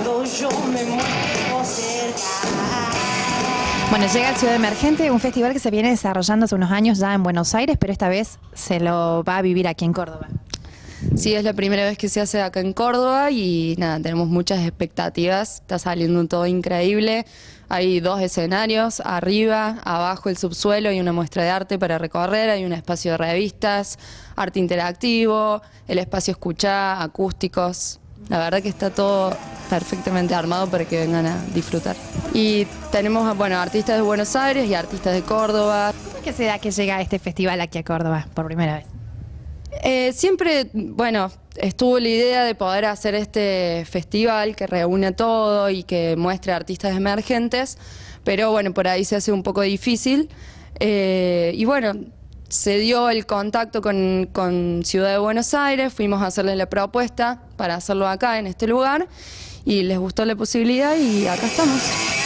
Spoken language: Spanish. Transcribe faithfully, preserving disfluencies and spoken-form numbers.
cuando yo me muevo cerca. Bueno, llega el Ciudad Emergente, un festival que se viene desarrollando hace unos años ya en Buenos Aires, pero esta vez se lo va a vivir aquí en Córdoba. Sí, es la primera vez que se hace acá en Córdoba y nada, tenemos muchas expectativas, está saliendo todo increíble. Hay dos escenarios, arriba, abajo el subsuelo, hay una muestra de arte para recorrer, hay un espacio de revistas, arte interactivo, el espacio escuchá, acústicos. La verdad que está todo perfectamente armado para que vengan a disfrutar. Y tenemos, bueno, artistas de Buenos Aires y artistas de Córdoba. ¿Cómo es que se da que llega este festival aquí a Córdoba por primera vez? Eh, siempre, bueno, estuvo la idea de poder hacer este festival que reúne todo y que muestre artistas emergentes, pero bueno, por ahí se hace un poco difícil. Eh, y bueno, se dio el contacto con, con Ciudad de Buenos Aires, fuimos a hacerles la propuesta para hacerlo acá, en este lugar, y les gustó la posibilidad y acá estamos.